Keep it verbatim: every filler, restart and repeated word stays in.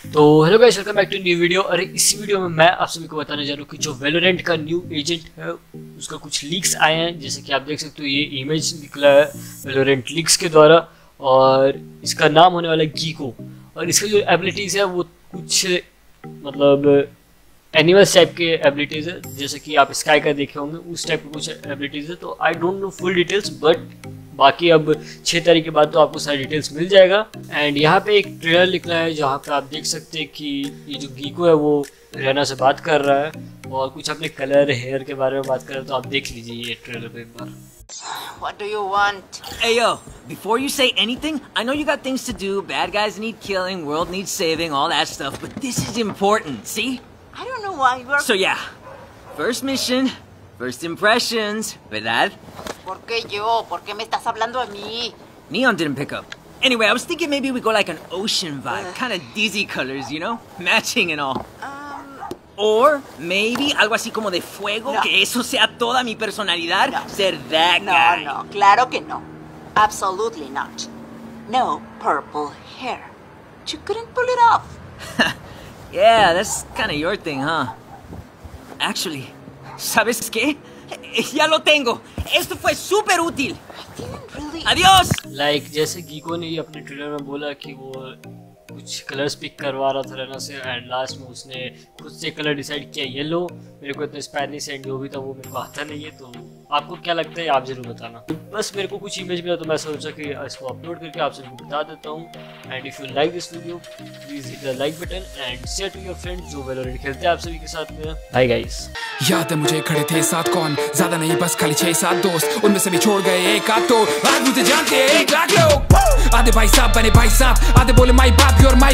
तो hello guys, welcome back to new video. और इस वीडियो में मैं आप सभी को बताने जा रहा हूँ कि जो वैलोरेंट का न्यू एजेंट है उसका कुछ लीक्स आए हैं। जैसे कि आप देख सकते हो, ये इमेज निकला है वैलोरेंट लीक्स के द्वारा और इसका नाम होने वाला है गीको। और इसकी जो एबिलिटीज़ है वो कुछ मतलब एनिमल्स टाइप के एबिलिटीज़ है, जैसे कि आप स्काई का देखे होंगे उस टाइप के कुछ एबिलिटीज़ है। तो I don't know full details, but बाकी अब छः तारीख के बाद तो आपको सारी डिटेल्स मिल जाएगा। एंड यहाँ पे एक ट्रेलर लिखना है जहाँ पे आप देख सकते हैं कि ये जो गीको है वो रेना से बात कर रहा है और कुछ अपने कलर हेयर के बारे में बात कर रहा है। तो आप देख लीजिए ये ट्रेलर पे एक बार। What do you want? Hey yo, before you say anything, I know you got things to do, bad guys need killing, world needs saving, all that stuff, but this is important, see? I don't know why you're... So yeah, first mission, first impressions, ¿verdad? ¿Por qué yo? ¿Por qué me estás hablando a mí? Neon didn't pick up. Anyway, I was thinking maybe we go like an ocean vibe, uh, kind of dizzy colors, you know? Matching and all. Um... Or maybe algo así como de fuego, no. Que eso sea toda mi personalidad, no. Ser that no, guy. No, no, claro que no. Absolutely not. No purple hair. You couldn't pull it off. Yeah, that's kind of your thing, huh? Actually, ¿sabes qué? Ya lo tengo. Esto fue súper útil. I didn't really... Adiós. Like जैसे गीको ने अपने trailer में बोला कि वो कुछ colours pick करवा रहा था रेना से एंड लास्ट में उसने खुद से कलर डिसाइड किया येलो। मेरे को इतना स्पेनिश एंड जो भी था वो मेरे को आता नहीं है, तो आपको क्या लगता है आप जरूर बताना। बस मेरे को कुछ इमेज मिला तो मैं सोचा कि इसको अपलोड करके आप सभी को बता देता हूँ। And if you like this video please hit the like button and share to your friends जो वैलोरेंट खेलते हैं आप सभी के साथ में। Bye guys. याद है मुझे खड़े थे साथ कौन, ज्यादा नहीं बस खाली छह सात दोस्त, उनमें से भी छोड़ गए एक आध तो आज मुझे जानते हैं एक लाख लोग। आधे भाई साहब बने भाई साहब, आधे बोले माई बाप योर माई